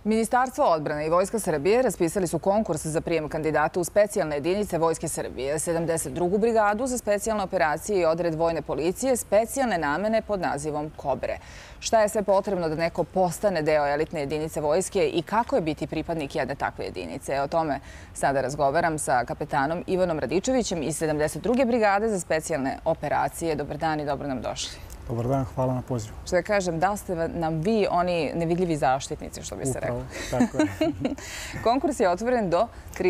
Ministarstvo odbrane i Vojska Srbije raspisali su konkurs za prijem kandidata u specijalne jedinice Vojske Srbije, 72. brigadu za specijalne operacije i odred vojne policije, specijalne namene pod nazivom Kobre. Šta je sve potrebno da neko postane deo elitne jedinice vojske i kako je biti pripadnik jedne takve jedinice? O tome sada razgovaram sa kapetanom Ivanom Radičevićem iz 72. brigade za specijalne operacije. Dobar dan i dobro nam došli. Dobar dan, hvala na pozivu. Što da kažem, da li ste nam vi oni nevidljivi zaštitnici, što bi se reklo? Tako je. Konkurs je otvoren do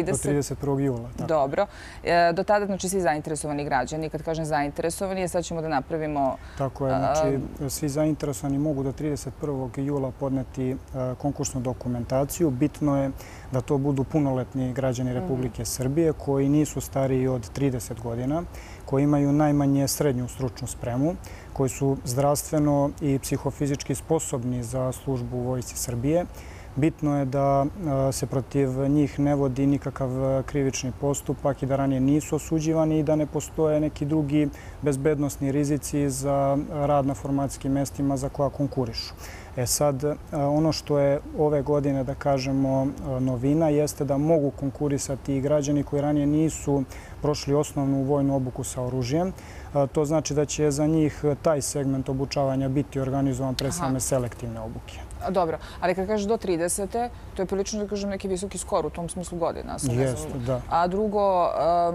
31. jula. Dobro. Do tada, znači, svi zainteresovani građani. Kad kažem zainteresovani, sad ćemo da napravimo... Tako je, znači, svi zainteresovani mogu do 31. jula podneti konkursnu dokumentaciju. Bitno je da to budu punoletni građani Republike Srbije koji nisu stariji od 30 godina, koji imaju najmanje srednju stručnu spremu, koji su zdravstveno i psihofizički sposobni za službu u Vojsci Srbije. Bitno je da se protiv njih ne vodi nikakav krivični postupak i da ranije nisu osuđivani i da ne postoje neki drugi bezbednosni rizici za rad na formacijskim mestima za koja konkurišu. Sad, ono što je ove godine, da kažemo, novina jeste da mogu konkurisati i građani koji ranije nisu prošli osnovnu vojnu obuku sa oružjem. To znači da će za njih taj segment obučavanja biti organizovan pre same selektivne obuke. Dobro, ali kad kažeš do 30. to je prilično, da kažem, neki visoki skor u tom smislu godina. Jeste, da. A drugo,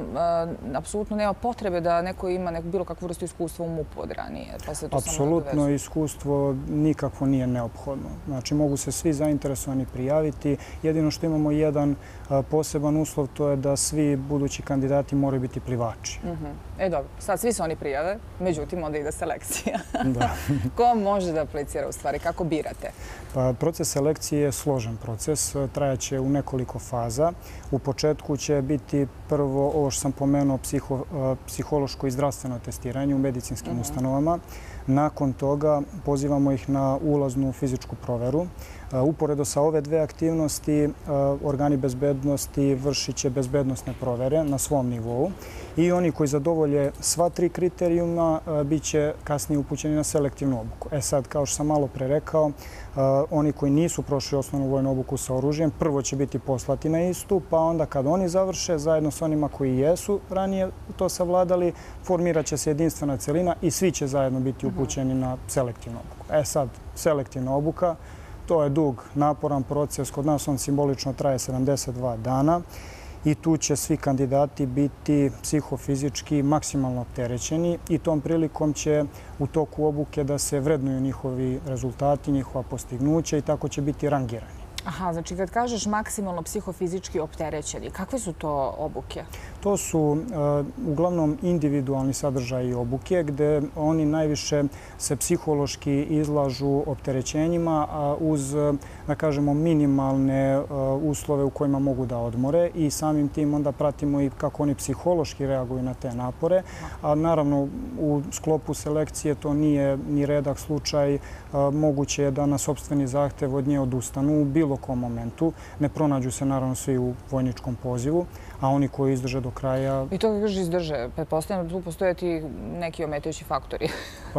apsolutno nema potrebe da neko ima bilo kakvu vrstu iskustva u MUP-u od ranije. Apsolutno iskustvo nikakvo nije neophodno. Znači, mogu se svi zainteresovani prijaviti. Jedino što imamo jedan poseban uslov, to je da svi budući kandidati moraju biti plivači. Dobro, sad svi se oni prijave, međutim onda ide selekcija. Da. Ko može da aplicira u stvari? Kako birate? Proces selekcije je složen proces, trajaće u nekoliko faza. U početku će biti prvo ovo što sam pomenuo, psihološko i zdravstveno testiranje u medicinskim ustanovama. Nakon toga pozivamo ih na ulaznu fizičku proveru. Uporedo sa ove dve aktivnosti, organi bezbednosti vršit će bezbednosne provere na svom nivou i oni koji zadovolje sva tri kriterijuma bit će kasnije upućeni na selektivnu obuku. Sad, kao što sam malo pre rekao, oni koji nisu prošli osnovnu vojnu obuku sa oružjem, prvo će biti poslati na istu, pa onda kad oni završe, zajedno sa onima koji jesu ranije to savladali, formirat će se jedinstvena celina i svi će zajedno biti upućeni na selektivnu obuku. Sad, selektivna obuka, to je dug, naporan proces. Kod nas on simbolično traje 72 dana i tu će svi kandidati biti psihofizički maksimalno opterećeni i tom prilikom će u toku obuke da se vrednuju njihovi rezultati, njihova postignuća i tako će biti rangirani. Aha, znači kad kažeš maksimalno psihofizički opterećeni, kakve su to obuke? To su uglavnom individualni sadržaji obuke gde oni najviše se psihološki izlažu opterećenjima uz, da kažemo, minimalne uslove u kojima mogu da odmore i samim tim onda pratimo i kako oni psihološki reaguju na te napore. A naravno u sklopu selekcije to nije ni redak slučaj. Moguće je da na sopstveni zahtev od nje odustanu u bilo kom momentu. Ne pronađu se naravno svi u vojničkom pozivu, a oni koji izdrže do kraja... I to kako izdrže? Pretpostavljam da tu postoje ti neki ometajući faktori.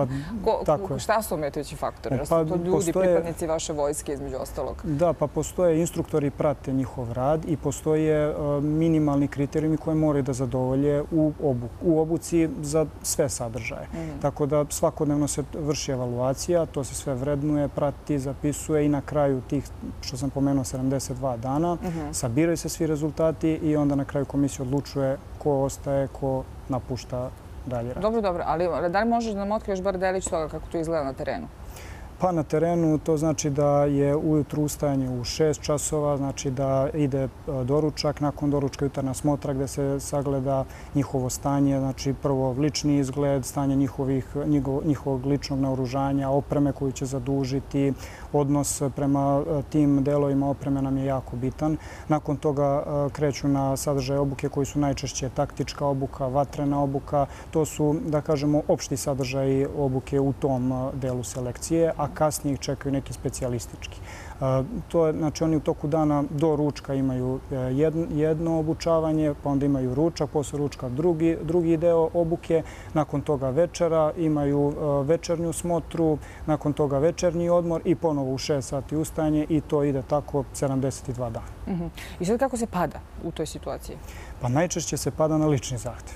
Tako je. Šta su ometajući faktori? Su to ljudi, pripadnici vaše vojske, između ostalog? Da, pa postoje instruktori, prate njihov rad i postoje minimalni kriterijumi koje moraju da zadovolje u obuci za sve sadržaje. Tako da svakodnevno se vrši evaluacija, to se sve vrednuje, prati, zapisuje i na kraju tih, što sam pomenuo, 72 dana, sabiraju se svi rezultati i onda na kraju komisija odlučuje ko ostaje, ko napušta dalje rad. Dobro, ali da li možeš da nam otkriješ bar delić toga kako to izgleda na terenu? Pa na terenu to znači da je ujutru ustajanje u 6 časova, znači da ide doručak, nakon doručka jutarnja smotra gde se sagleda njihovo stanje, znači prvo lični izgled, stanje njihovog ličnog naoružanja, opreme koju će zadužiti, odnos prema tim delovima opreme nam je jako bitan. Nakon toga kreću na sadržaje obuke koji su najčešće taktička obuka, vatrena obuka. To su, da kažemo, opšti sadržaji obuke u tom delu selekcije. A a kasnije ih čekaju neki specijalistički. Znači, oni u toku dana do ručka imaju jedno obučavanje, pa onda imaju ručak, posle ručka drugi deo obuke, nakon toga večera, imaju večernju smotru, nakon toga večernji odmor i ponovo u 6 sati ustajanje i to ide tako 72 dana. I sad kako se pada u toj situaciji? Pa najčešće se pada na lični zahtev.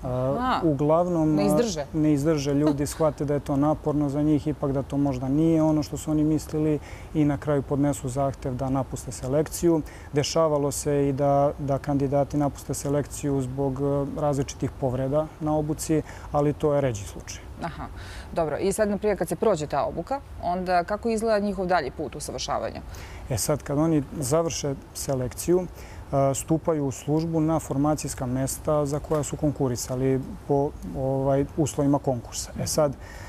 Uglavnom ne izdrže ljudi, shvate da je to naporno za njih, ipak da to možda nije ono što su oni mislili i na kraju podnesu zahtev da napuste selekciju. Dešavalo se i da kandidati napuste selekciju zbog različitih povreda na obuci, ali to je ređi slučaj. Aha, dobro. I sad, naprijed, kad se prođe ta obuka, onda kako izgleda njihov dalji put usavršavanja? Sad, kad oni završe selekciju, stupaju u službu na formacijska mesta za koja su konkurisali po uslovima konkursa. Sad,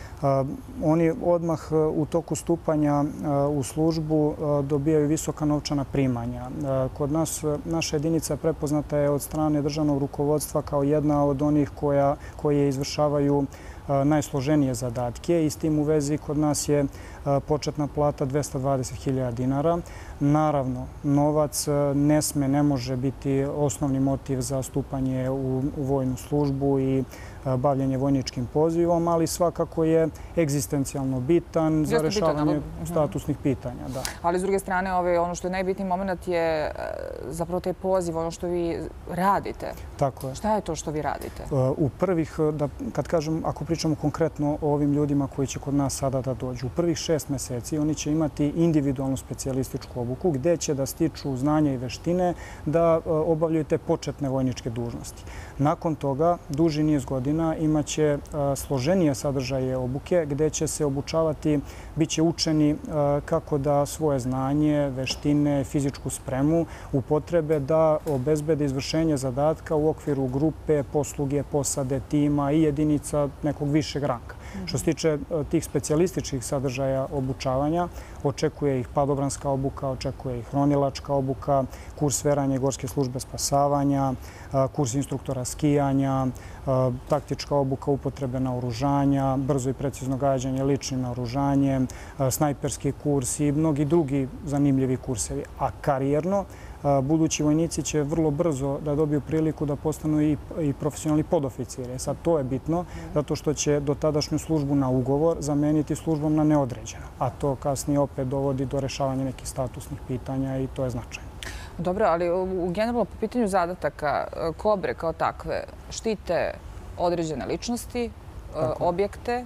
oni odmah u toku stupanja u službu dobijaju visoka novčana primanja. Kod nas, naša jedinica prepoznata je od strane državnog rukovodstva kao jedna od onih koje izvršavaju najsloženije zadatke i s tim u vezi kod nas je početna plata 220.000 dinara. Naravno, novac ne može biti osnovni motiv za stupanje u vojnu službu i bavljanje vojničkim pozivom, ali svakako je egzistencijalno bitan za rešavanje statusnih pitanja. Ali s druge strane, ono što je najbitniji moment je zapravo taj poziv, ono što vi radite. Tako je. Šta je to što vi radite? U prvih, kad kažem, ako pričamo konkretno o ovim ljudima koji će kod nas sada da dođu, u prvih 6 meseci oni će imati individualnu specijalističku obuku gde će da stiču znanja i veštine da obavljaju te početne vojničke dužnosti. Nakon toga, duži niz godina, imaće složenije sadržaje obuke gde će se obučavati, bit će učeni kako da svoje znanje, veštine, fizičku spremu upotrebe da obezbede izvršenje zadatka u okviru grupe, posluge, posade, tima i jedinica nekog višeg ranga. Što se tiče tih specijalističkih sadržaja obučavanja, očekuje ih padobranska obuka, očekuje ih ronilačka obuka, kurs veranja i gorske službe spasavanja, kurs instruktora skijanja, taktička obuka upotrebe naoružanja, brzo i precizno gađanje ličnim naoružanjem, snajperski kurs i mnogi drugi zanimljivi kursevi. A karijerno, budući vojnici će vrlo brzo da dobiju priliku da postanu i profesionalni podoficiri. Sad to je bitno zato što će dotadašnju službu na ugovor zameniti službom na neodređeno. A to kasnije opet dovodi do rešavanja nekih statusnih pitanja i to je značajno. Dobro, ali generalno po pitanju zadataka, Kobre kao takve štite određene ličnosti, objekte,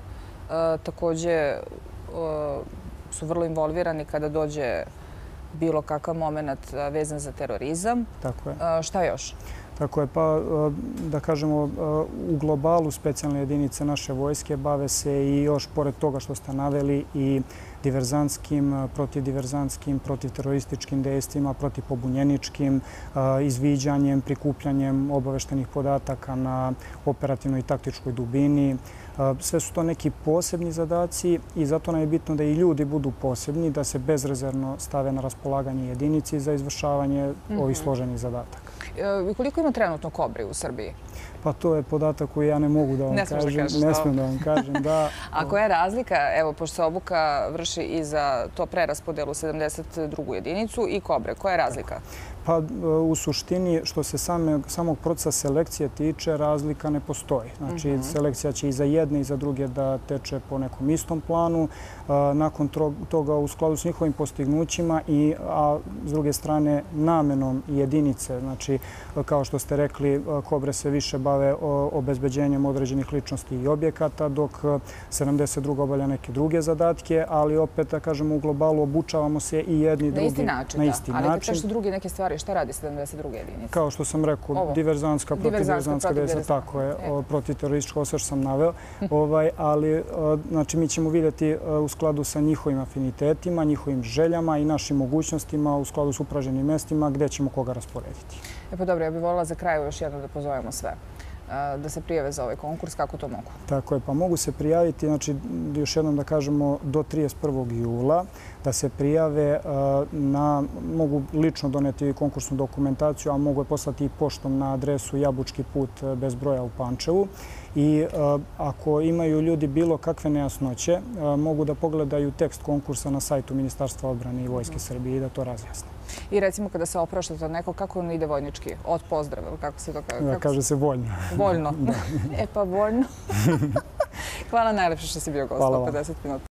takođe su vrlo involvirani kada dođe bilo kakav moment vezan za terorizam. Tako je. Šta još? Tako je, pa da kažemo u globalu specijalne jedinice naše vojske bave se i još pored toga što ste naveli i diverzantskim, protivdiverzantskim, protivterorističkim dejstvima, protivpobunjeničkim, izviđanjem, prikupljanjem obaveštenih podataka na operativnoj i taktičkoj dubini. Sve su to neki posebni zadaci i zato nam je bitno da i ljudi budu posebni, da se bezrezervno stave na raspolaganje jedinici za izvršavanje ovih složenih zadataka. I koliko ima trenutno Kobri u Srbiji? Pa to je podatak koji ja ne mogu da vam kažem. Ne smijem da vam kažem, da. A koja je razlika, evo, pošto se obuka vrši i za to preraspodelu 72. jedinicu i Kobre, koja je razlika? Pa u suštini, što se samog procesa selekcije tiče, razlika ne postoji. Znači, selekcija će i za jedne i za druge da teče po nekom istom planu. Nakon toga, u skladu s njihovim postignućima, a s druge strane namenom jedinice, znači, kao što ste rekli, Kobre se više bave obezbeđenjem određenih ličnosti i objekata, dok 72. obavlja neke druge zadatke, ali opet, da kažemo, u globalu obučavamo se i jedni i drugi na isti način. Ali kad kažete druge neke stvari, šta radi 72. jedinica? Kao što sam rekao, diverzantska, protivdiverzantska dejstva, tako je, protivteroristička, sve što sam naveo. Ali, znači, mi ćemo vidjeti u skladu sa njihovim afinitetima, njihovim željama i našim mogućnostima, u skladu s upraženim mestima, gde ćemo koga rasporediti. Pa dobro, ja bih voljela za kraju još jedno da pozovemo sve. da se prijave za ovaj konkurs? Kako to mogu? Tako je, pa mogu se prijaviti, znači još jednom da kažemo, do 31. jula, da se prijave, mogu lično doneti konkursnu dokumentaciju, a mogu je poslati i poštom na adresu Jabučki put bez broja u Pančevu. I ako imaju ljudi bilo kakve nejasnoće, mogu da pogledaju tekst konkursa na sajtu Ministarstva odbrane i Vojske Srbije i da to razjasne. I recimo kada se opraštate od nekog, kako on ide vojnički? Od pozdrava, kako se to kaže? Kaže se voljno. Voljno? E pa voljno. Hvala najlepše što si bio gost u 50 minuta.